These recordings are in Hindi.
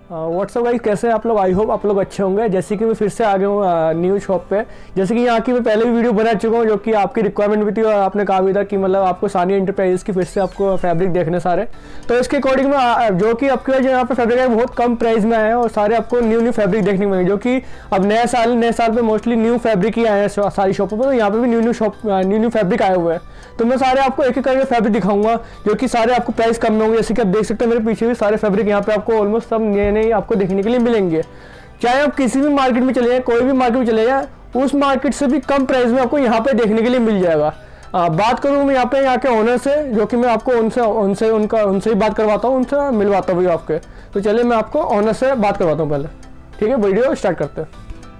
व्हाट्सअप गाइस, कैसे हैं आप लोग? आई होप आप लोग अच्छे होंगे। जैसे कि मैं फिर से आ गया हूँ न्यू शॉप पे। जैसे कि यहाँ की मैं पहले भी वीडियो बना चुका हूँ, जो कि आपकी रिक्वायरमेंट भी थी और आपने कहा भी था कि मतलब आपको सानिया एंटरप्राइजेस की फिर से आपको फैब्रिक देखने सारे। तो इसके अकॉर्डिंग में जो कि आपके जो यहाँ पे फैब्रिक है बहुत कम प्राइस में आए हैं और सारे आपको न्यू फैब्रिक देखने को मिलेंगे, जो कि अब नए साल पे मोस्टली न्यू फैब्रिक ही आए हैं सारी शॉपों पर। तो यहाँ पे भी न्यू फैब्रिक आए हुए हैं। तो मैं सारे आपको एक एक करके फैब्रिक दिखाऊंगा, जो कि सारे आपको प्राइस कम में होंगे। जैसे कि आप देख सकते हैं मेरे पीछे भी सारे फैब्रिक यहाँ पे आपको ऑलमोस्ट सब नए आपको देखने के लिए मिलेंगे। चाहे आप किसी भी मार्केट में चले जाए, कोई भी मार्केट में चले जाए, उस मार्केट से भी कम प्राइस में आपको यहाँ पे देखने के लिए मिल जाएगा। बात करूँ मैं यहाँ के ओनर से, जो कि मैं आपको उनसे ही बात करवाता हूँ, उनसे मिलवाता हूँ आपके। तो चलिए मैं आपको ओनर से बात करवाता हूँ पहले। ठीक है, वीडियो स्टार्ट करते हैं।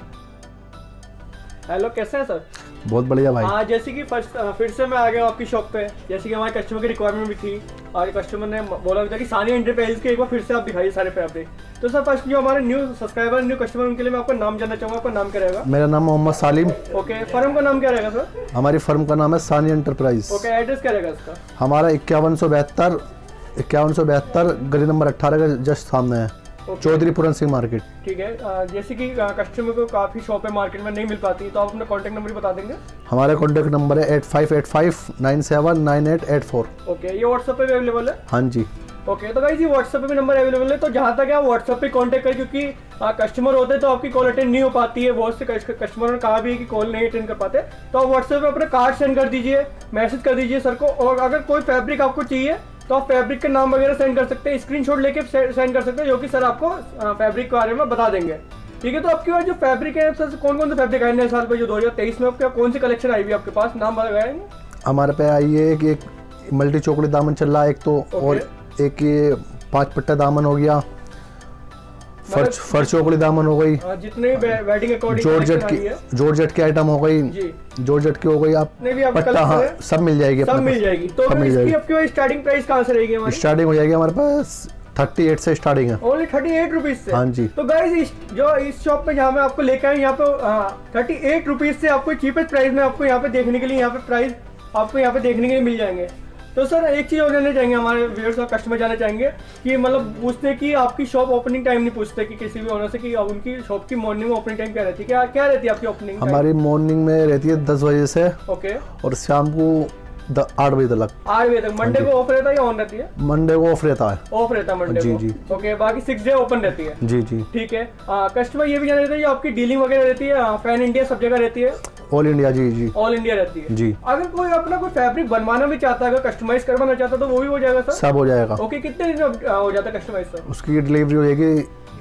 हेलो, कैसे हैं सर? बहुत बढ़िया भाई। हाँ, जैसे कि फिर से मैं आ गया हूँ आपकी शॉप पे। जैसे कि हमारे कस्टमर की रिक्वायरमेंट भी थी और कस्टमर ने बोला भी था कि सानिया एंटरप्राइजेस के एक बार फिर से आप दिखाइए सारे फैब्रिक। तो सर फर्स्ट जो हमारे न्यू सब्सक्राइबर न्यू कस्टमर उनके लिए मैं आपका नाम जानना चाहूँगा। आपका नाम क्या रहेगा? मेरा नाम मोहम्मद सालिम। ओके, फर्म का नाम क्या रहेगा सर? हमारी फर्म का नाम है सानिया एंटरप्राइज। ओके, एड्रेस क्या रहेगा इसका? हमारा 5172 गली नंबर 18 का जस्ट सामने है, चौधरी पूरन सिंह मार्केट। ठीक है। जैसे कि कस्टमर को काफ़ी शॉप है मार्केट में नहीं मिल पाती, तो आप अपना कॉन्टैक्ट नंबर बता देंगे? हमारा कॉन्टैक्ट नंबर है 8585979884। ओके, ये व्हाट्सएप पे भी अवेलेबल है? हाँ जी। ओके, तो गाइस ये व्हाट्सएप पे भी नंबर अवेलेबल है। तो जहाँ तक है व्हाट्सएप पे कांटेक्ट करें, क्योंकि कस्टमर होते हैं तो आपकी कॉल अटेंड नहीं हो पाती है। बहुत से कस्टमर ने कहा भी है कि कॉल नहीं अटेंड कर पाते, तो आप व्हाट्सएप पे अपना कार्ड सेंड कर दीजिए, मैसेज कर दीजिए सर को। और अगर कोई फैब्रिक आपको चाहिए तो आप फैब्रिक के नाम वगैरह सेंड कर सकते हैं, स्क्रीनशॉट लेके सेंड कर सकते हैं, जो कि सर आपको फैब्रिक के बारे में बता देंगे। ठीक है, तो आपके पास जो फैब्रिक है सर, कौन कौन से फैब्रिक आए नए साल पे जो 2023 में आपके कौन सी कलेक्शन आई हुई आपके पास? नाम बताएंगे? हमारे पे आई है कि एक मल्टी चौकड़ी दामन चल रहा है एक तो, और एक ये 5 पट्टा दामन हो गया, फर्श चौकड़ी दामन हो गई, जितने वेडिंग अकॉर्डिंग जॉर्जेट की आइटम हो गई, जॉर्जेट की हो गई, आप पट्टा, हाँ सब मिल जाएगी। सब मिल जाएगी। तो इसकी आपके स्टार्टिंग प्राइस कहाँ से रहेगी हमारी? स्टार्टिंग हो जाएगी हमारे पास 38 से स्टार्टिंग है। ओनली 38 रुपीज से? हाँ जी। तो गाइस इस शॉप पे जहाँ मैं आपको लेकर आया, यहाँ पे 38 रुपीज से आपको चीपेस्ट प्राइस में आपको यहाँ पे देखने के लिए देखने के लिए मिल जाएंगे। तो सर एक चीज़ और जानना चाहेंगे, हमारे व्यूअर्स और कस्टमर जानना चाहेंगे कि मतलब पूछते कि आपकी शॉप ओपनिंग टाइम नहीं पूछते कि किसी भी ओनर से कि उनकी शॉप की मॉर्निंग में ओपनिंग टाइम क्या रहती है? क्या रहती है आपकी ओपनिंग? हमारी मॉर्निंग में रहती है 10 बजे से। ओके। और शाम को 8 बजे तक। 8 बजे तक। मंडे को ऑफ रहता है या ऑन रहती है? मंडे को ऑफ रहता है। ऑफ रहता है मंडे को? जी। ओके, बाकी 6 डे ओपन रहती है? जी जी। ठीक है। कस्टमर ये भी जानना चाहते हैं आपकी डीलिंग वगैरह रहती है पैन इंडिया सब जगह रहती है? All India. जी जी, ऑल इंडिया रहती है जी। अगर कोई अपना कोई फैब्रिक बनवाना भी चाहता है, अगर कस्टमाइज करवाना चाहता है तो वो भी हो जाएगा सर? सब हो जाएगा। ओके, कितने दिन में हो जाता है कस्टमाइज सर? उसकी डिलीवरी हो जाएगी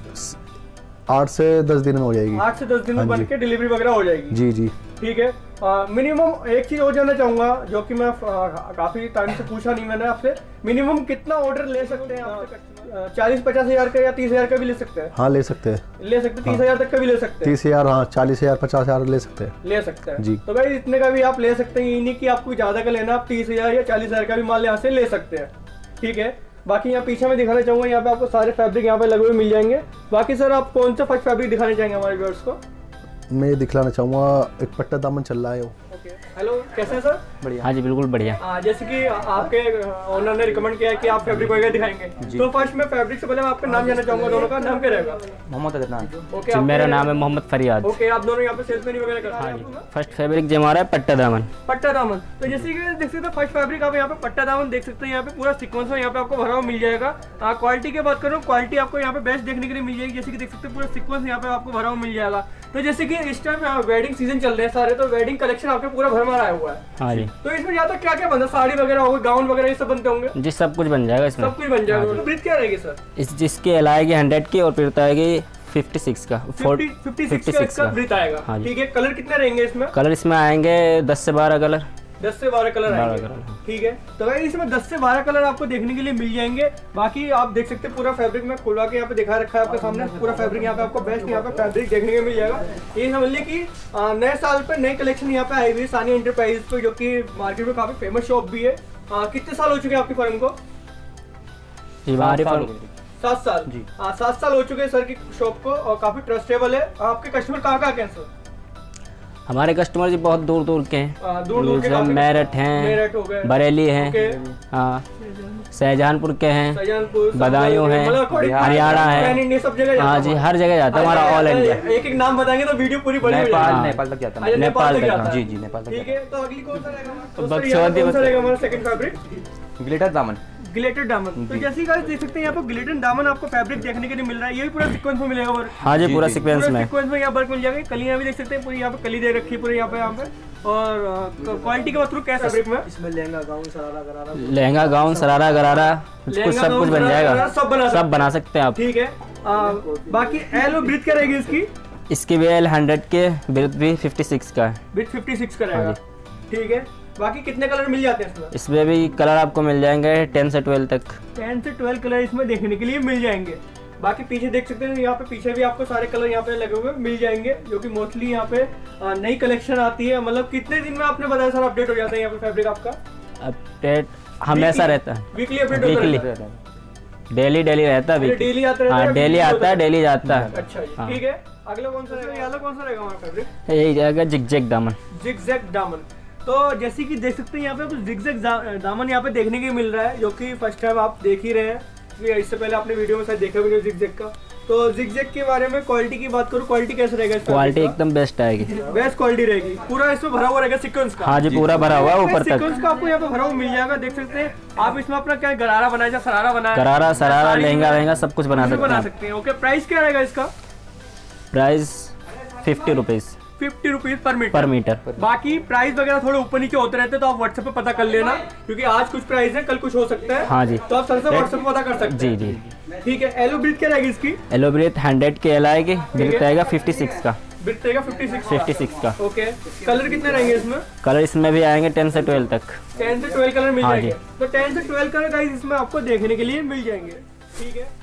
8 से 10 दिन में हो जाएगी। 8 से 10 दिन में बन के डिलीवरी वगैरह हो जाएगी? जी जी। ठीक है। मिनिमम एक चीज और जानना चाहूंगा, जो कि मैं काफी टाइम से पूछा नहीं मैंने आपसे, मिनिमम कितना ऑर्डर ले सकते हैं आपसे? 40-50 हजार का या 30 हजार का भी ले सकते हैं? हाँ ले सकते हैं। 30 हजार तक का भी ले सकते हैं? 30 हजार, हाँ 40 हजार 50 हजार ले सकते हैं। ले सकते हैं जी। तो भाई इतने का भी आप ले सकते हैं, ये नहीं कि आपको ज्यादा का लेना, आप 30 हजार या 40 हजार का भी माल यहाँ से ले सकते हैं। ठीक है। बाकी यहाँ पीछे में दिखाना चाहूंगा, यहाँ पे आपको सारे फैब्रिक यहाँ पे लगे हुए मिल जाएंगे। बाकी सर आप कौन सा फर्स्ट फैब्रिक दिखाने चाहेंगे हमारे व्यूअर्स को? मैं दिखलाना चाहूँगा एक पट्टा दामन चल रहा है वो। हेलो, कैसे हैं सर? बढ़िया। हाँ जी, बिल्कुल बढ़िया। जैसे कि आपके ओनर ने रिकमेंड किया है कि आप फैब्रिक वगैरह दिखाएंगे, तो फर्स्ट मैं फैब्रिक से पहले मैं आपका नाम जानना चाहूंगा। दोनों का नाम क्या रहेगा? मोहम्मद अदनान। ओके, मेरा नाम है मोहम्मद फरियाद। ओके, आप दोनों यहाँ पे सेल्समैन वगैरह करते हैं? फर्स्ट फैब्रिक जो हमारा है पट्टा दामन। पट्टा दामन। तो जैसे कि देख सकते हैं फर्स्ट फैब्रिक आप यहाँ पे पट्टा दामन देख सकते हैं, यहाँ पे पूरा सीक्वेंस में यहाँ पे आपको भरा हुआ मिल जाएगा। क्वालिटी की बात करूँ, क्वालिटी आपको यहाँ पे बेस्ट देखने के लिए मिल जाएगी। जैसे कि देख सकते हैं पूरा सीक्वेंस यहाँ पे आपको भरा हुआ मिल जाएगा। तो जैसे कि इस टाइम वेडिंग सीजन चल रहे हैं सारे, तो वेडिंग कलेक्शन आपके पूरा भरमार आया हुआ है। हाँ जी। तो इसमें ज्यादा क्या क्या बनता है? साड़ी वगैरह होगी, गाउन वगैरह ये सब बनते होंगे? जी, सब कुछ बन जाएगा इसमें। सब कुछ बन जाएगा। ब्रीथ क्या रहेगी सर? जिसकी एल आएगी 100 की और फिर आएगी 56 का। 56 का ब्रीथ आएगा। हाँ ठीक है। कलर कितने रहेंगे इसमें? कलर इसमें आएंगे 10 से 12 कलर। 10 से 12 कलर आएंगे। ठीक है। तो भाई इसमें 10 से 12 कलर आपको देखने के लिए मिल जाएंगे। बाकी आप देख सकते हैं पूरा फैब्रिक में खुलवा के यहाँ पे दिखा रखा है आपके सामने। पूरा फैब्रिक यहाँ पे आपको बेस्ट यहाँ पे फैब्रिक देखने को मिल जाएगा। ये समझ लीजिए कि नए साल पे नई कलेक्शन यहाँ पे आई हुई है सानिया एंटरप्राइजेस पे, जो कि मार्केट में काफी फेमस शॉप भी है। कितने साल हो चुके हैं आपकी फर्म को? 7 साल जी। 7 साल हो चुके हैं सर की शॉप को, और काफी ट्रस्टेबल है। आपके कस्टमर कहाँ के हैं सर? हमारे कस्टमर जी बहुत दूर दूर के हैं, दूर के जैसे मेरठ मेरठ हो हैं, गए, बरेली हैं, ओके, हाँ, शाहजहांपुर के हैं, शाहजहांपुर, बदायूं हैं, हरियाणा है, सब जगह हाँ जी, हर जगह जाता है हमारा ऑल इंडिया। एक एक नाम बताएंगे तो वीडियो पूरी बड़ी हो नेपाल जाएगी। नेपाल तक जाता अच्छा, है। नेपाल तक, जाता है। जी जी नेपाल तक ठीक है, तो अगली कौन सा रहेगा हमारा? तो सर, बक्सर यहाँ वादी कौन सा बता- रहेगा हमारा सेकंड फैब्रिक? ग्लिटर दामन। ग्लिटर दामन। तो जैसे गाइस देख सकते हैं यहाँ पे ग्लिटर दामन आपको फैब्रिक देखने के लिए मिल रहा है। ये भी पूरा सीक्वेंस में मिलेगा वर्क। हाँ जी, जी, पूरा जी, सीक्वेंस पूरा में। सीक्वेंस में यहाँ वर्क मिल जाएगा। कलियां भी देख सकते हैं, पूरी यहाँ पे कली दे रखी है पूरी यहाँ पे। और क्वालिटी के बात करूँ क्या फैब्रिक में? इसमें लहंगा गाउन शरारा गरारा सब कुछ बन जाएगा, सब बना सकते हैं आप। ठीक है। बाकी एल और ब्रीथ क्या रहेगी इसकी? इसकी भी L 100 के, ब्रीथ भी 56 का है। ब्रीथ 56 का रहेगा। ठीक है। बाकी कितने कलर मिल जाते हैं इसमें? इसमें भी कलर आपको मिल जाएंगे 10 से 12 तक। 10 से 12 कलर इसमें देखने के लिए मिल जाएंगे। बाकी पीछे देख सकते हैं, यहाँ पे पीछे भी आपको सारे कलर यहाँ पे लगे हुए मिल जाएंगे, जो कि मोस्टली यहाँ पे नई कलेक्शन आती है। मतलब कितने दिन में आपने बताया सर अपडेट हो जाता है यहाँ पे फैब्रिक आपका? अपडेट हमेशा रहता है, वीकली अपडेट होता वीकली, है? डेली रहता है, वीकली। डेली आता हाँ, है, डेली आता है, डेली जाता है। अच्छा जी, हाँ। ठीक है। अगला कौन सा रहेगा? ये अगला कौन सा रहेगा हमारा फैब्रिक? यही जाएगा जिगजैग दामन। जिगजैग दामन। तो जैसे कि देख सकते हैं यहाँ पे आपको जिगजैग दामन यहाँ पे देखने के मिल रहा है, जो कि फर्स्ट टाइम आप देख ही रहे हैं, क्योंकि इससे पहले आपने वीडियो में शायद देखा भी नहीं जिगजैग का। तो जिगजैग के बारे में क्वालिटी की बात करूँ, क्वालिटी कैसे रहेगा? क्वालिटी एकदम बेस्ट आएगी, बेस्ट क्वालिटी रहेगी। पूरा इसमें भरा हुआ रहेगा सीक्वेंस का। हाँ जी, पूरा भरा हुआ है ऊपर तक। सीक्वेंस का आपको यहाँ पे भरा हुआ मिल जाएगा, देख सकते हैं आप। इसमें अपना क्या गरारा बनाया जाए, सरारा बनाया, गरारा शरारा लहंगा सब कुछ बना सकते हैं। ओके, प्राइस क्या रहेगा इसका? प्राइस 50 रुपीज 50 रुपीज पर पर मीटर। बाकी प्राइस वगैरह थोड़े ऊपर नीचे होते रहते हैं, तो आप व्हाट्सएप पे पता कर लेना, क्योंकि आज कुछ प्राइस है, कल कुछ हो सकता है। हाँ जी, तो आप सर से व्हाट्सएप पे पता कर सकते हैं। जी जी। ठीक है। एलो ब्रीथ क्या रहेगी इसकी? एलो ब्रीथ 100 के एल आएगी, ब्रीथ आएगा 56 का। ब्रीथ रहेगा 56 का। ओके। कलर कितने रहेंगे इसमें? कलर इसमें भी आएंगे 10 से 12 तक। 10 से 12 कलर मिल हाँ जाएंगे। जी। तो 10 से 12 कलर गाइस इसमें आपको देखने के लिए मिल जाएंगे। ठीक है।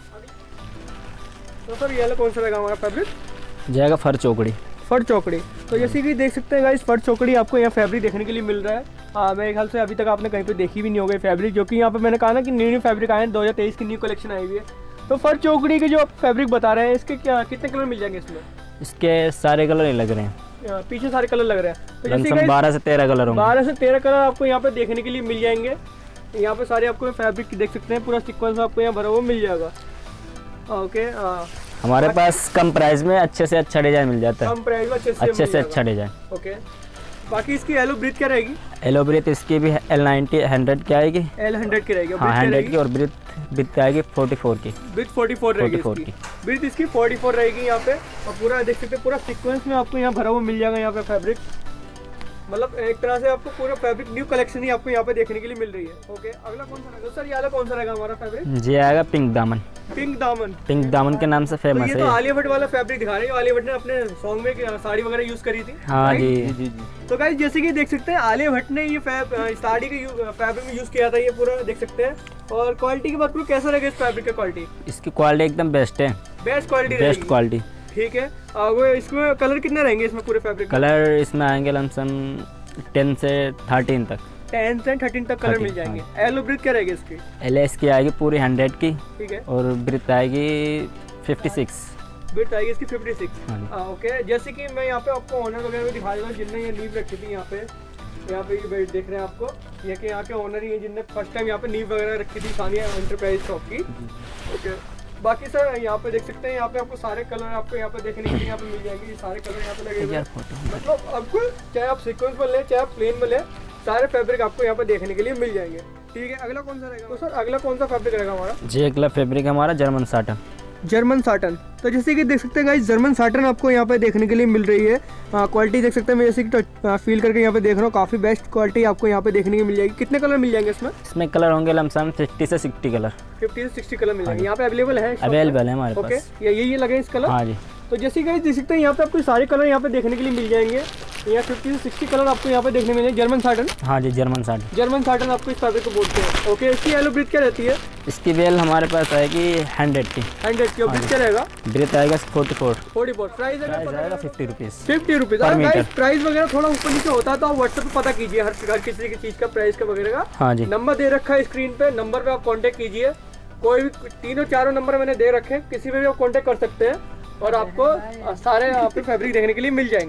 तो सर ये कौन सा रहेगा हमारा फैब्रिक? जाएगा फर चौकड़ी। फर चौकड़ी। तो जैसे कि देख सकते हैं गाइस, फर चौकड़ी आपको यहाँ फैब्रिक देखने के लिए मिल रहा है। मेरे ख्याल से अभी तक आपने कहीं पे देखी भी नहीं होगी फैब्रिक, जो कि यहाँ पे मैंने कहा ना कि न्यू फैब्रिक आए हैं, 2023 की न्यू कलेक्शन आई हुई है। तो फर चौकड़ी के जो आप फैब्रिक बता रहे हैं, इसके क्या कितने कलर मिल जाएंगे इसमें? इसके सारे कलर नहीं लग रहे हैं, पीछे सारे कलर लग रहे हैं। तो जैसे लमसम 12 से 13 कलर होंगे। 12 से 13 कलर आपको यहाँ पे देखने के लिए मिल जाएंगे। यहाँ पे सारे आपको फैब्रिक देख सकते हैं, पूरा सीक्वेंस आपको यहाँ भरा हुआ मिल जाएगा। ओके। हमारे पास कम प्राइस में अच्छे से अच्छा डिजाइन मिल जाता है, कम प्राइस में अच्छे से अच्छा डिजाइन। ओके। बाकी इसकी एलो ब्रीथ क्या रहेगी? एलो ब्रीथ इसकी भी L90 100 की आएगी। L100 की रहेगी। हाँ, 100 की। और ब्रीथ आएगी 44 की। ब्रीथ 44 रहेगी इसकी। ब्रीथ इसकी 44 रहेगी यहाँ पे। और पूरा देख सकते हैं, पूरा सीक्वेंस में आपको यहाँ भरा हुआ मिल जाएगा यहाँ पे फैब्रिक। मतलब एक तरह से आपको पूरा फैब्रिक न्यू कलेक्शन ही आपको यहाँ पे देखने के लिए मिल रही है। ओके। अगला कौन सा रहेगा सर? ये वाला कौन सा रहेगा हमारा फैब्रिक? जी आएगा पिंक दामन। पिंक दामन। पिंक दामन के नाम से फेमस ये है। तो आलिया भट्ट वाला फैब्रिक दिखा रहे हैं। आलिया भट्ट ने अपने सॉन्ग में साड़ी वगैरह यूज करी थी। हाँ जी जी जी। तो गाइस जैसे कि देख सकते हैं, आलिया भट्ट ने ये साड़ी के फैब्रिक में यूज किया था, ये पूरा देख सकते हैं। और क्वालिटी की बात करूँ, कैसा रहेगा इस फैब्रिक का क्वालिटी? इसकी क्वालिटी एकदम बेस्ट है, बेस्ट क्वालिटी बेस्ट रहेगी। क्वालिटी। ठीक है। वो इसमें कलर कितने रहेंगे इसमें पूरे फैब्रिक? कलर इसमें आएंगे लमसम 10 से 13 तक। 10 से 13 तक कलर मिल जाएंगे। एलो ब्रीथ क्या रहेगी इसकी? LS की आएगी पूरी 100 की। ठीक है। और ब्रीथ आएगी 56। ब्रीथ आएगी इसकी 56। हाँ। ओके। जैसे कि मैं यहाँ पे आपको ऑनर वगैरह भी दिखा देता हूँ, जिनने ये नींव रखी थी यहाँ पे ये देख रहे हैं आपको, ये कि यहाँ के ऑनर ही हैं जिनने फर्स्ट टाइम यहाँ पे नींव वगैरह रखी थी सानिया एंटरप्राइज शॉप की। ओके। बाकी सर यहाँ पे देख सकते हैं, यहाँ पे आपको सारे कलर आपको यहाँ पे देखने के लिए यहाँ पे मिल जाएंगे। ये सारे कलर यहाँ पे लगे हुए हैं। मतलब आपको चाहे आप सीक्वेंस में लें चाहे आप प्लेन में लें, सारे फैब्रिक आपको यहाँ पे देखने के लिए मिल जाएंगे। ठीक है। अगला कौन सा रहेगा? तो सर अगला कौन सा फैब्रिक रहेगा हमारा? जी अगला फैब्रिक हमारा जर्मन साटन। German satin. तो जैसे कि देख सकते हैं गाइस, जर्मन साटन आपको यहाँ पे देखने के लिए मिल रही है। क्वालिटी देख सकते हैं, मैं जैसे कि फील करके यहाँ पे देख रहा हूँ, काफी बेस्ट क्वालिटी आपको यहाँ पे देखने की मिल जाएगी। कितने कलर मिल जाएंगे इसमें? इसमें कलर होंगे लमसम 50 से 60 कलर। 50 से 60 कलर मिल जाएंगे। यहाँ पे अवेलेबल है? अवेलेबल है हमारे ओके। पास। ये लगे इस कलर? हाँ जी। तो जैसे कि देख सकते हैं, यहाँ पे आपको सारे कलर यहाँ पे देखने के लिए मिल जाएंगे। यहाँ 50 से 60 कलर आपको यहाँ पे देखने मिलेंगे। German satin. हाँ जी, जर्मन साटन। जर्मन साटन आपको इस फैब्रिक को बोलते हैं। ओके। इसकी एलो ब्रीथ क्या रहती है? इसकी बेल हमारे पास आएगी 100 की। 100 की। ब्रीथ क्या रहेगा? ब्रीथ आएगा 44। 44। प्राइस आएगा 50 रुपीज़। 50 रुपीज़। प्राइस वगैरह थोड़ा ऊपर नीचे होता है, तो आप व्हाट्सएप पे पता कीजिए हर किसी की चीज़ का प्राइस का वगैरह का। हाँ जी। नंबर दे रखा है स्क्रीन पे, नंबर पे आप कांटेक्ट कीजिए। कोई भी 3-4 नंबर मैंने दे रखे हैं, किसी पे भी आप कांटेक्ट कर सकते हैं और आपको सारे आपके फैब्रिक देखने के लिए मिल जाएंगे।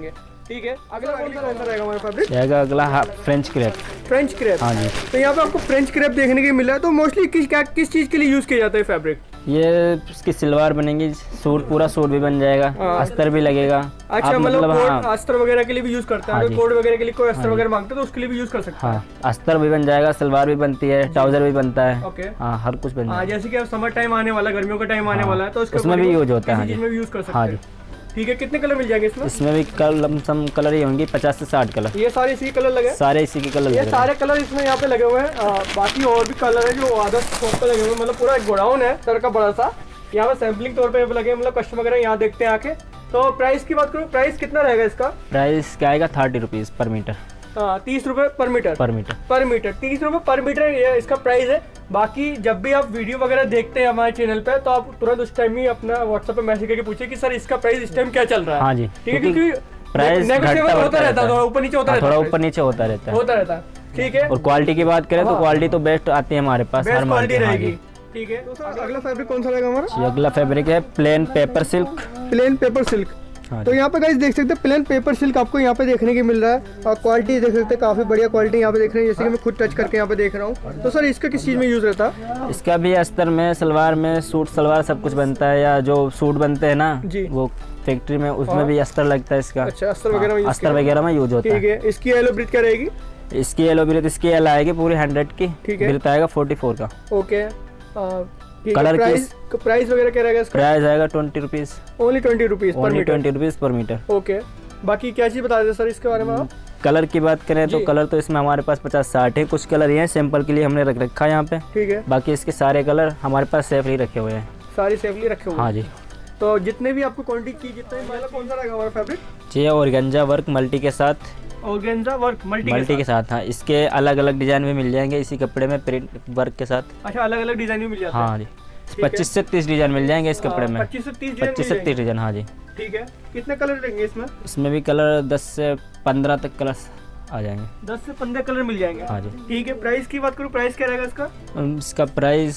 ठीक है, अगला कौन सा रहेगा हमारा फैब्रिक? रहेगा अगला फ्रेंच क्रेप। फ्रेंच क्रेप, हाँ जी। तो यहाँ पे आपको फ्रेंच क्रेप देखने के मिल रहा है। तो मोस्टली किस चीज़ के लिए यूज़ किया जाता है फैब्रिक? ये इसकी सलवार बनेगी, सूट पूरा सूट भी बन जाएगा, अस्तर भी लगेगा। अच्छा, आप मतलब हाँ, अस्तर वगैरह के लिए भी यूज करते हैं। अगर कोट वगैरह के लिए कोई अस्तर वगैरह मांगते हैं तो उसके लिए भी यूज कर सकते हैं। हाँ, अस्तर भी बन जाएगा, सलवार भी बनती है, ट्राउजर भी बनता है। ओके, हाँ, हर कुछ बन जाएगा। जैसे कि अब समर टाइम आने वाला, गर्मियों का टाइम आने वाला है, तो उसमें भी यूज होता है। इसमें भी यूज कर सकते हाँ हैं। जी। ठीक है, कितने कलर मिल जाएंगे इसमें? इसमें भी लमसम कलर ही होंगे 50 से 60 कलर। ये सारे इसी कलर लगे? सारे इसी के कलर ये लगे। सारे कलर इसमें यहाँ पे लगे हुए हैं। बाकी और भी कलर है जो आधा शॉप पे लगे हुए हैं। मतलब पूरा एक गोडाउन है सर का बड़ा सा, यहाँ पे सैम्पलिंग तौर पे लगे, मतलब कस्टमर वगैरह यहाँ देखते हैं आके। तो प्राइस की बात करूँ, प्राइस कितना रहेगा इसका? प्राइस क्या आएगा 30 रुपीज़ पर मीटर। 30 रुपए पर मीटर। पर मीटर 30 रुपए पर मीटर ये इसका प्राइस है। बाकी जब भी आप वीडियो वगैरह देखते हैं हमारे चैनल पे, तो आप तुरंत उस टाइम ही अपना व्हाट्सएप पे मैसेज करके पूछिए कि सर इसका प्राइस इस टाइम क्या चल रहा है। हाँ जी, ठीक है, क्योंकि प्राइस नेगोशिएबल होता रहता है, ऊपर नीचे होता रहता है, थोड़ा ऊपर नीचे होता रहता है। ठीक है, और क्वालिटी की बात करें तो क्वालिटी तो बेस्ट आती है हमारे पास, हर क्वालिटी मार्केट। रहेगी। ठीक है, तो सर अगला फैब्रिक कौन सा रहेगा हमारा? ये अगला फैब्रिक है plain paper silk. Plain paper silk. तो यहाँ पे गाइस देख सकते हैं प्लेन पेपर सिल्क आपको यहाँ पे देखने को मिल रहा है। और क्वालिटी देख सकते हैं, काफी बढ़िया क्वालिटी यहाँ पे देख रहे हैं, जैसे कि मैं खुद टच करके यहाँ पे देख रहा हूँ। तो सर इसका किस चीज में यूज रहता है? इसका भी अस्तर में, सलवार में, सूट सलवार सब कुछ बनता है, या जो सूट बनते हैं ना जी, वो फैक्ट्री में, उसमें भी अस्तर लगता है इसका। अच्छा, अस्तर वगैरह में अस्तर वगैरह में यूज होता है। ठीक है, इसकी येलो ब्रिथ क्या रहेगी? इसकी येलो ब्रिथ, इसकी एल आएगी पूरी 100 की। ठीक है, ब्रिथ आएगा 44 का। ओके, कलर प्राइस वगैरह क्या रहेगा इसका? प्राइस आएगा 20 rupees. Only 20 rupees per metre. 20 rupees per metre. Okay, बाकी क्या चीज़ बता दें सर इसके बारे में आप? कलर की बात करें तो कलर तो इसमें हमारे पास 50-60 है। कुछ कलर ये हैं सैंपल के लिए हमने रख रखा है यहाँ पे। ठीक है, बाकी इसके सारे कलर हमारे पास सेफली रखे हुए हैं। सारी सेफली रखे हुए? हाँ जी। तो जितने भी आपको क्वांटिटी की, जितने मतलब कौन सा रहेगा हमारा फैब्रिक? ये ऑर्गेन्जा वर्क मल्टी के साथ। ऑर्गेन्जा वर्क मल्टी के साथ, हाँ। इसके अलग अलग डिजाइन भी मिल जाएंगे इसी कपड़े में, प्रिंट वर्क के साथ। अच्छा, अलग अलग डिजाइन भी मिल जाते हैं? हाँ जी, 25 से 30 डिजाइन मिल जाएंगे इस कपड़े में। 25 से 30 डिजाइन। हाँ जी। ठीक है, कितने कलर रहेंगे इसमें? इसमें भी कलर 10 से 15 तक कलर आ जाएंगे। 10 से 15 कलर मिल जाएंगे? हाँ जी। ठीक है, प्राइस की बात करूँ, प्राइस क्या रहेगा इसका? इसका प्राइस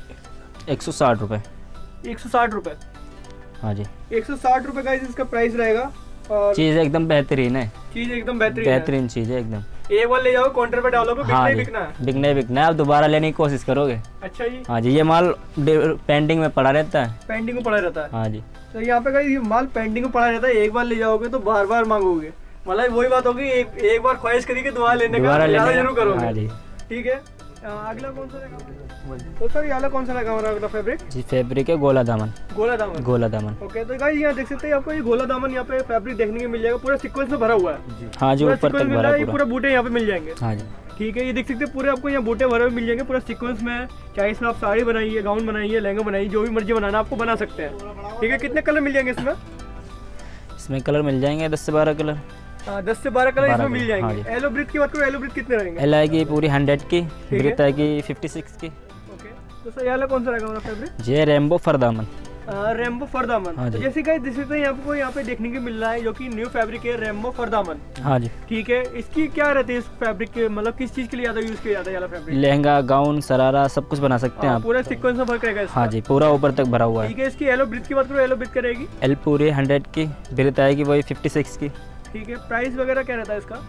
160 रुपये। 160 रुपये? हाँ जी, 160 रुपये का इसका प्राइस रहेगा। और चीज़ एकदम बेहतरीन है। चीज़ एकदम बेहतरीन चीज़ है एकदम। एक बार ले जाओ, काउंटर पे डालोगे, बिकना हाँ ही जी, बिकना है। बिकना ही बिकना है। आप दोबारा लेने की कोशिश करोगे। अच्छा जी। हाँ जी, ये माल पेंडिंग में पड़ा रहता है। पेंडिंग में पड़ा रहता है? हाँ जी। तो यहाँ पे ये माल पेंडिंग में पड़ा रहता है, एक बार ले जाओगे तो बार बार मांगोगे। मतलब वही बात होगी, एक बार ख्वाहिश करी कि दोबारा लेने का जरूर करोगे। हाँ जी। ठीक है, अगला कौन सा रहेगा? तो सर ये कौन सा रहेगा हमारा अगला फैब्रिक? जी, फैब्रिक है गोला दामन। गोला दामन? गोला दामन। ओके, तो गाइस यहाँ देख सकते हैं आपको ये गोला दामन यहाँ पे फैब्रिक देखने को मिल जाएगा, पूरा सीक्वेंस में भरा हुआ है। हाँ जी, ऊपर तक भरा है, पूरा बूटे यहाँ पे मिल जाएंगे। हाँ जी। ठीक है, ये देख सकते हैं पूरे आपको यहाँ बूटे भरे हुए मिल जाएंगे, पूरा सीक्वेंस में। चाहे इसमें आप साड़ी बनाइए, गाउन बनाइए, लहंगा बनाइए, जो भी मर्जी बनाना आपको बना सकते हैं। ठीक है, कितने कलर मिल जाएंगे इसमें? इसमें कलर मिल जाएंगे 10 से 12 कलर। 10 से 12 कलर इसमें मिल जाएंगे। एलो ब्रिथ की बात करो, एलो ब्रिथ कितने रहेंगे? एल आएगी पूरी 100 की, ब्रिथ आएगी 56 की। ओके, तो सर ये कौन सा रहेगा हमारा फैब्रिक? ये रेम्बो फरदामन। रेम्बो फरदामन। हाँ तो जैसे गाइस देख सकते हैं आपको यहाँ पे देखने को मिल रहा है, जो कि न्यू फैब्रिक है रेम्बो फरदामन। हाँ जी। ठीक है, इसकी क्या रहती है इस फैब्रिक के, मतलब किस चीज के लिए ज्यादा यूज किया जाता है ये फैब्रिक? लहंगा, गाउन, सरारा सब कुछ बना सकते हैं आप। पूरा सीक्वेंस में फर्क रहेगा इसका? हाँ जी, पूरा ऊपर तक भरा हुआ है। ठीक है, इसकी एलो ब्रिथ की बात करो, एलो ब्रिथ क्या रहेगी? एल पूरी 100 की, ब्रिथ आएगी वही 56 की। ठीक है, प्राइस वगैरह क्या रहता है इसका?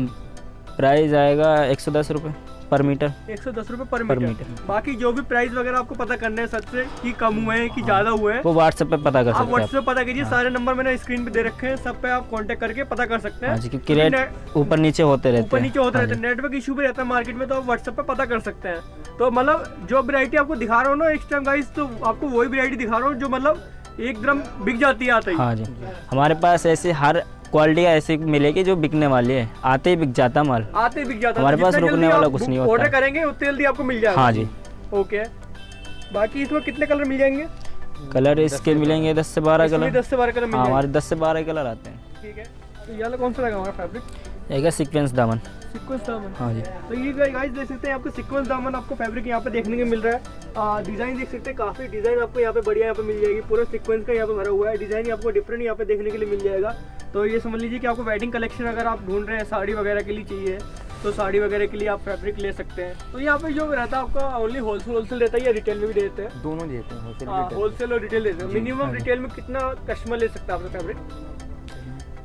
प्राइस आएगा 110 रुपये पर मीटर। 110 रुपये पर मीटर। बाकी जो भी प्राइस वगैरह आपको पता करना है सच से कि कम हुए हैं कि ज्यादा हुए हैं, वो व्हाट्सएप पे पता कर सकते आप हैं। व्हाट्सएप पे पता कीजिए। सारे नंबर मैंने स्क्रीन पे दे रखे हैं, सब पे आप कांटेक्ट करके पता कर सकते हैं। क्योंकि रेट ऊपर नीचे होते रहते हैं। ऊपर नीचे होते रहते हैं, नेटवर्क इशू भी रहता है मार्केट में, तो आप व्हाट्सएप पे पता कर सकते हैं। तो मतलब जो वैरायटी आपको दिखा रहा हूँ ना इस टाइम गाइस, तो आपको वही वैरायटी दिखा रहा हूँ जो मतलब एकदम बिक जाती है आते ही। हाँ जी, हमारे पास ऐसे हर क्वालिटी ऐसी मिलेगी जो बिकने वाली है, आते ही बिक जाता माल। आते ही बिक जाता, हमारे पास रुकने वाला कुछ नहीं होता। ऑर्डर करेंगे उतनी जल्दी आपको मिल जाएगा। हाँ जी। ओके, बाकी इसमें कितने कलर मिल जाएंगे? कलर इसके मिलेंगे 10 से 12 कलर। 10 से 12 कलर मिल हाँ, जाएंगे। हमारे 10 से 12 कलर आते हैं। ठीक है, तो ये कौन सा रहेगा हमारा फैब्रिक? एक सीक्वेंस दामन। सीक्वेंस दामन? हाँ जी। तो ये गाइस देख सकते हैं आपको सीक्वेंस दामन आपको फैब्रिक यहाँ पे देखने को मिल रहा है। डिजाइन देख सकते हैं, काफी डिजाइन आपको यहाँ पे बढ़िया यहाँ पे मिल जाएगी। पूरा सीक्वेंस का यहाँ पे भरा हुआ है, डिजाइन आपको डिफरेंट यहाँ पे देखने के लिए मिल जाएगा। तो ये समझ लीजिए कि आपको वेडिंग कलेक्शन अगर आप ढूंढ रहे हैं, साड़ी वगैरह के लिए चाहिए, तो साड़ी वगैरह के लिए आप फैब्रिक ले सकते हैं। तो यहाँ पे जो रहता है आपका ओनली होलसेल रहता है या रिटेल में भी देते हैं? दोनों देते हैं, होलसेल और रिटेल देते हैं। मिनिमम रिटेल में कितना कस्टमर ले सकता है आपका फैब्रिक?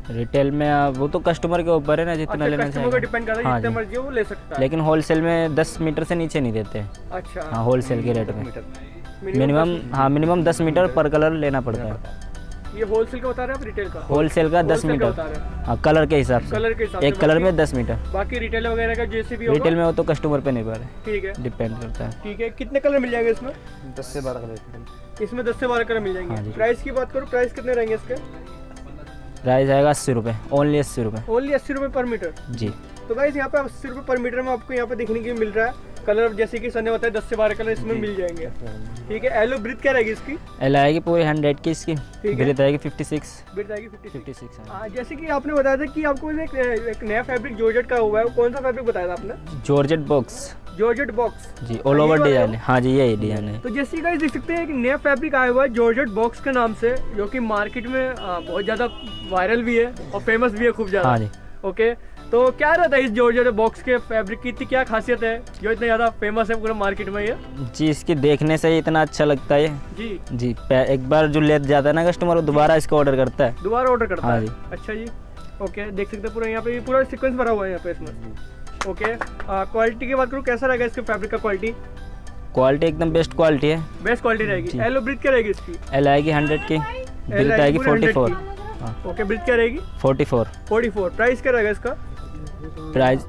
रिटेल में वो तो कस्टमर के ऊपर है ना, जितना लेना कस्टमर को डिपेंड करता है, हाँ जितना जी। मर्जी हो वो ले सकता है। लेकिन होलसेल में 10 मीटर से नीचे नहीं देते। अच्छा हाँ, होलसेल के रेट में मिनिमम 10 मीटर पर कलर लेना पड़ता है। ये होलसेल का बता रहे हैं आप, रिटेल का? होलसेल का 10 Wholesale का मीटर। बता रहे हैं। हाँ, कलर के हिसाब से। कलर के हिसाब एक से कलर में बाकी- 10 मीटर। बाकी रिटेल वगैरह का जैसे भी होगा रिटेल में वो तो कस्टमर पे निर्भर है, ठीक है। डिपेंड करता है। ठीक है, कितने कलर मिल जाएंगे इसमें? 10 से 12 कलर। इसमें 10 से 12 कलर मिल हाँ जाएंगे। जी। प्राइस की बात करूँ, प्राइस कितने रहेंगे इसके? प्राइस आएगा 80 रुपये, ओनली 80 रुपये ओनली 80 रुपये पर मीटर। जी। तो गाइस यहाँ पे 80 रुपये पर मीटर में आपको यहाँ पे देखने के लिए मिल रहा है। कलर जैसे कि सर ने बताया 10 से 12 कलर इसमें मिल जाएंगे। ठीक है, एलो ब्रीथ क्या रहेगी इसकी? एल आएगी पूरी 100 की इसकी, है। ब्रीथ आएगी 56। ब्रीथ आएगी 56। 56 है। हाँ, जैसे कि आपने बताया था कि आपको एक नया फैब्रिक जॉर्जेट का हुआ है, वो कौन सा फैब्रिक बताया था आपने? Georgette box georgette box. जी, ऑल ओवर डिजाइन है। हाँ जी, यही डिजाइन है। तो जैसे कि गाइस देख सकते हैं, एक नया फैब्रिक आया हुआ है जॉर्जेट बॉक्स के नाम से, जो कि मार्केट में बहुत ज़्यादा वायरल भी है और फेमस भी है खूब ज़्यादा। हाँ जी। ओके, तो क्या रहता है इस जॉर्जेट बॉक्स के फैब्रिक की, इतनी क्या खासियत है जो इतना ज़्यादा फेमस है पूरे मार्केट में ये? जी, इसकी देखने से ही इतना अच्छा लगता है जी जी। एक बार जो ले जाता है ना कस्टमर, वो दोबारा इसको ऑर्डर करता है। दोबारा ऑर्डर करता हाँ है? जी। अच्छा जी। ओके, देख सकते हैं पूरा यहाँ पे पूरा सीक्वेंस भरा हुआ है यहाँ पे इसमें। ओके, क्वालिटी की बात करूँ, कैसा रहेगा इसके फैब्रिक का क्वालिटी? क्वालिटी एकदम बेस्ट क्वालिटी है। बेस्ट क्वालिटी रहेगी। एलो ब्रीथ क्या रहेगी इसकी? एल आएगी 100 की, ब्रीथ आएगी 44। हाँ, ओके, ब्रीथ क्या रहेगी? 44। 44। प्राइस क्या रहेगा इसका? प्राइस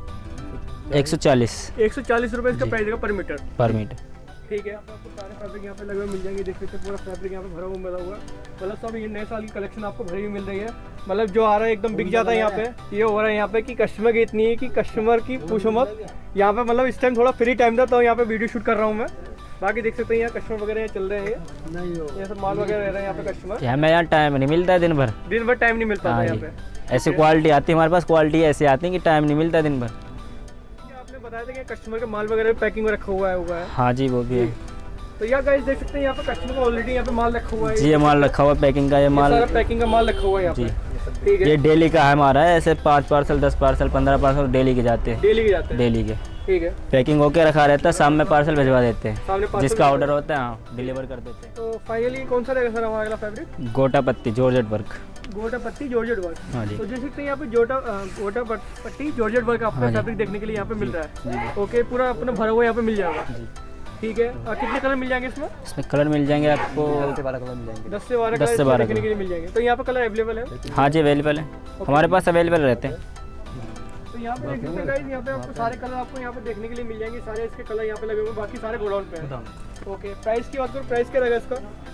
140 140 रुपये इसका प्राइस रहेगा पर मीटर। पर मीटर। ठीक है, आपको सारे फैब्रिक यहाँ पे लगे हुए मिल जाएंगे। देख सकते हैं पूरा फैब्रिक यहाँ पे भरा हुआ मिला हुआ है। मतलब सब ये नए साल की कलेक्शन आपको भरी हुई मिल रही है। मतलब जो आ रहा है एकदम बिक जाता है यहाँ पे। ये हो रहा है यहाँ पे कि कस्टमर की इतनी है कि कस्टमर की पूछो मत। यहाँ पे मतलब इस टाइम थोड़ा फ्री टाइम था तो यहाँ पे वीडियो शूट कर रहा हूँ मैं। बाकी देख सकते हैं यहाँ कस्टमर वगैरह यहाँ चल रहे हैं, ये सब माल वगैरह रह रहे हैं यहाँ पे कस्टमर। हमें यहाँ टाइम नहीं मिलता है दिन भर टाइम नहीं मिल पाता हाँ यहाँ जी। पे। ऐसी क्वालिटी आती है हमारे पास, क्वालिटी ऐसी आती है कि टाइम नहीं मिलता दिन भर। आपने बताया था कि कस्टमर का माल वगैरह पैकिंग में रखा हुआ है। हाँ जी, वो भी है तो यहाँ गाइस देख सकते हैं यहाँ पे कस्टमर का ऑलरेडी यहाँ पे माल रखा हुआ है। जी। ये माल रखा हुआ है पैकिंग का, ये माल सारा पैकिंग का माल रखा हुआ है यहाँ जी। पे। ठीक है, ये डेली का है हमारा, ऐसे 5 पार्सल 10 पार्सल 15 पार्सल डेली के जाते हैं, डेली के जाते हैं। डेली के। ठीक है, पैकिंग होके रखा रहता है, शाम में पार्सल भिजवा देते हैं, सामने parcel जिसका ऑर्डर होता है हाँ डिलीवर कर देते हैं। तो फाइनली कौन सा रहेगा सर हमारा अगला फैब्रिक? गोटा पत्ती जॉर्जेट वर्क। गोटा पत्ती जॉर्जेट वर्क। हाँ जी। तो देख सकते हैं यहाँ पे गोटा पट्टी जॉर्जेट वर्क आपको हाँ जी। फैब्रिक देखने के लिए यहाँ पे मिल रहा है। ओके, पूरा अपना भरा हुआ यहाँ पे मिल जाएगा। ठीक है, और कितने कलर मिल जाएंगे इसमें? इसमें कलर मिल जाएंगे आपको 10 से 12 कलर मिल जाएंगे। 10 से 12 10 से कलर 12 देखने के लिए मिल जाएंगे। तो यहाँ पे कलर अवेलेबल है? हाँ जी, अवेलेबल है, हमारे पास अवेलेबल रहते हैं। तो यहाँ पे देख सकते हैं गाइस, यहाँ पे आपको सारे कलर आपको यहाँ पे देखने के लिए मिल जाएंगे। सारे इसके कलर यहाँ पे लगे हुए हैं, बाकी सारे गोडाउन पे हैं। ओके, प्राइस की बात करूँ, प्राइस क्या रहेगा इसका?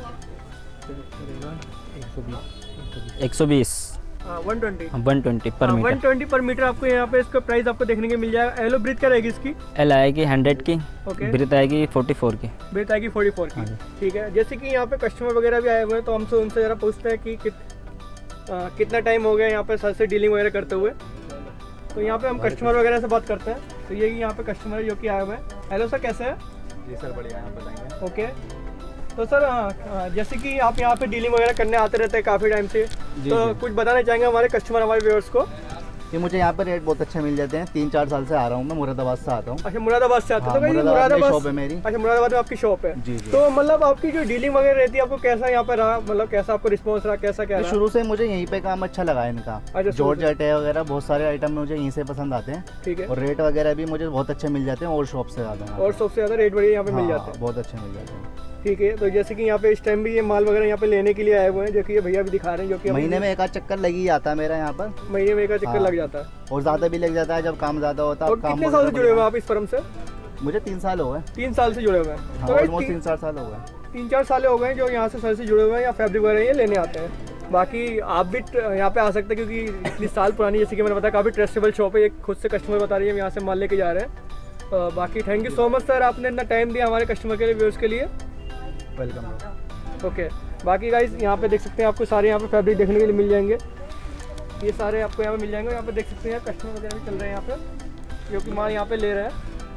120 120। 120 पर मीटर। 120 पर मीटर आपको यहाँ पे इसका प्राइस आपको देखने के मिल जाएगा। एलो ब्रीथ क्या रहेगी इसकी? एल आएगी 100 की, ओके, ब्रीथ आएगी 44 की। ब्रीथ आएगी 44 की। हाँ जी। ठीक है, जैसे कि यहाँ पे कस्टमर वगैरह भी आए हुए हैं तो हमसे उनसे ज़रा पूछते हैं कि कितना टाइम हो गया यहाँ पे सर से डीलिंग वगैरह करते हुए। तो यहाँ पे हम कस्टमर वगैरह से बात करते हैं। तो ये यहाँ पे कस्टमर है जो कि आए हुए हैं। हेलो सर, कैसे है? जी सर, बढ़िया है, आप बताएंगे। ओके, तो सर जैसे कि आप यहाँ पे डीलिंग वगैरह करने आते रहते हैं काफ़ी टाइम से, तो कुछ बताना चाहेंगे हमारे कस्टमर, हमारे व्यूअर्स को? कि मुझे यहाँ पे रेट बहुत अच्छे मिल जाते हैं। 3-4 साल से आ रहा हूँ मैं, मुरादाबाद से आता हूँ। अच्छा, मुरादाबाद से आते हैं। हाँ, तो मुरादाबाद में शॉप है मेरी। अच्छा, मुरादाबाद में आपकी शॉप है। जी जी। तो मतलब आपकी जो डीलिंग वगैरह रहती है, आपको कैसा यहाँ पे रहा, मतलब कैसा आपको रिस्पॉन्स रहा, कैसा क्या ये रहा? शुरू से मुझे यहीं पे काम अच्छा लगा है इनका। अच्छा, जॉर्जेट है वगैरह, बहुत सारे आइटम मुझे यहीं से पसंद आते हैं। ठीक है, और रेट वगैरह भी मुझे बहुत अच्छे मिल जाते हैं और शॉप से ज़्यादा। और सबसे ज़्यादा रेट बढ़िया यहाँ पे मिल जाते हैं। बहुत अच्छे मिल जाते हैं। ठीक है, तो जैसे कि यहाँ पे इस टाइम भी ये माल वगैरह यहाँ पे लेने के लिए आए हुए हैं, जो कि ये भैया भी दिखा रहे हैं, जो कि महीने में 1 आध चक्कर लग ही आता है मेरा यहाँ पर। महीने में एक चक्कर हाँ। लग जाता है। और ज़्यादा भी लग जाता है जब काम ज़्यादा होता है। और कितने साल से जुड़े हुए हैं आप इस फर्म से? मुझे 3 साल हो गए। 3 साल से जुड़े हुए हैं। हाँ, तो ऑलमोस्ट 3-4 साल हो गए। 3-4 साल हो गए जो यहाँ से सर से जुड़े हुए हैं या फैब्रिक वगैरह ये लेने आते हैं। बाकी आप भी यहाँ पे आ सकते हैं, क्योंकि इतनी साल पुरानी, जैसे कि मैंने बताया, काफ़ी ट्रस्टेबल शॉप है। ये खुद से कस्टमर बता रही है हम यहाँ से माल लेके जा रहे हैं। बाकी thank you so much sir, आपने इतना टाइम दिया हमारे कस्टमर के लिए, व्यूअर्स के लिए। वेलकम। ओके, बाकी गाइस यहाँ पे देख सकते हैं आपको सारे यहाँ पे फैब्रिक देखने के लिए मिल जाएंगे। ये सारे आपको यहाँ पे मिल जाएंगे। यहाँ पे देख सकते हैं कस्टमर वगैरह भी चल रहे हैं यहाँ पे, जो कि माल यहाँ पे ले रहे हैं।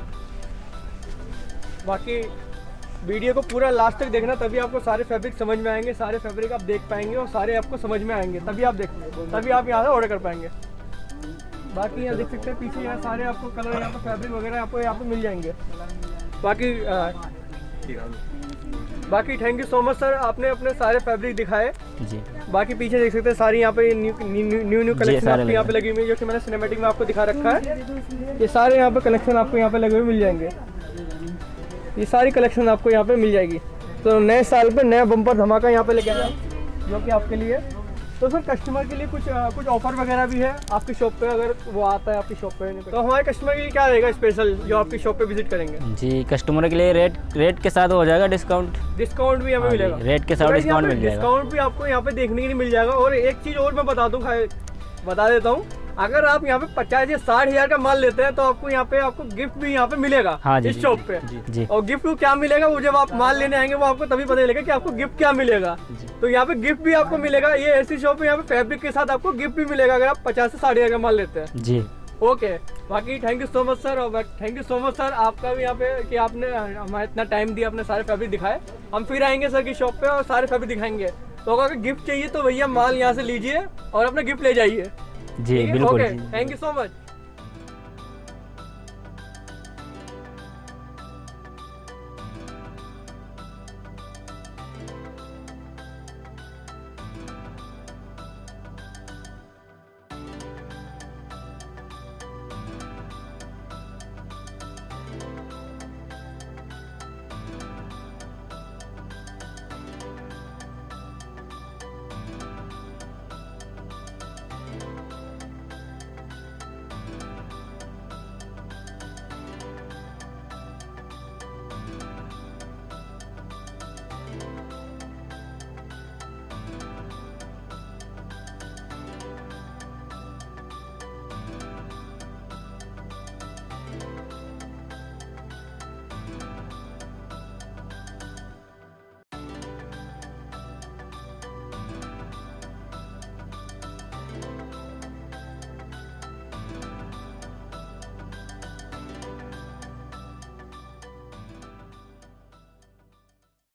बाकी वीडियो को पूरा लास्ट तक देखना, तभी आपको सारे फैब्रिक समझ में आएंगे, सारे फैब्रिक आप देख पाएंगे और सारे आपको समझ में आएंगे, तभी आप यहाँ से ऑर्डर कर पाएंगे। बाकी यहाँ देख सकते हैं पीछे यहाँ सारे आपको कलर, यहाँ पे फैब्रिक वगैरह आपको यहाँ पे मिल जाएंगे। बाकी बाकी thank you so much sir, आपने अपने सारे फैब्रिक दिखाए। जी बाकी पीछे देख सकते हैं सारी यहाँ पे न्यू कलेक्शन सारे आपको यहाँ पे लगी हुई है, जो कि मैंने सिनेमैटिक में आपको दिखा रखा है। ये सारे यहाँ पे कलेक्शन आपको यहाँ पे लगे हुए मिल जाएंगे, ये सारी कलेक्शन आपको यहाँ पे मिल जाएगी। तो नए साल पे नया बम्पर धमाका यहाँ पे लेके आया जो कि आपके लिए। तो सर कस्टमर के लिए कुछ ऑफर वगैरह भी है आपकी शॉप पे, अगर वो आता है आपकी शॉप पे, तो हमारे कस्टमर के लिए क्या रहेगा स्पेशल जो आपकी शॉप पे विजिट करेंगे? जी, कस्टमर के लिए रेट के साथ हो जाएगा डिस्काउंट भी हमें मिलेगा, रेट के साथ डिस्काउंट मिल जाएगा। डिस्काउंट भी आपको यहाँ पे देखने के लिए मिल जाएगा। और एक चीज़ और मैं बता देता हूँ, अगर आप यहाँ पे 50 या 60 हज़ार का माल लेते हैं तो आपको यहाँ पे गिफ्ट भी यहाँ पे मिलेगा। हाँ जी, इस शॉप पे जी। और गिफ्ट को क्या मिलेगा वो जब आप माल लेने आएंगे वो आपको तभी पता चलेगा कि आपको गिफ्ट क्या मिलेगा। तो यहाँ पे गिफ्ट भी आपको मिलेगा। ये ऐसी शॉप है यहाँ पे फैब्रिक के साथ आपको गिफ्ट भी मिलेगा अगर आप 50 से 60 हज़ार का माल लेते हैं। जी ओके, बाकी thank you so much sir. और thank you so much sir आपका भी यहाँ पे कि आपने हमारा इतना टाइम दिया, अपने सारे फैब्रिक दिखाए। हम फिर आएंगे सर की शॉप पे और सारे फैब्रिक दिखाएंगे। तो अगर गिफ्ट चाहिए तो भैया माल यहाँ से लीजिए और अपना गिफ्ट ले जाइए। जी बिल्कुल। Okay, thank you so much.